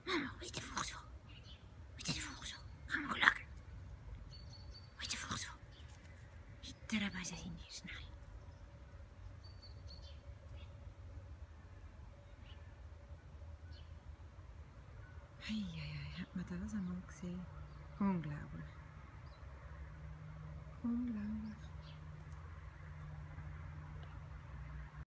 Mamma, weet je vroeg zo? Weet je vroeg zo? Ga maar lekker. Weet je vroeg zo? Itera vas a sinir. Ai, maar dat was hem ook, zie. Onglaublich. Onglaublich.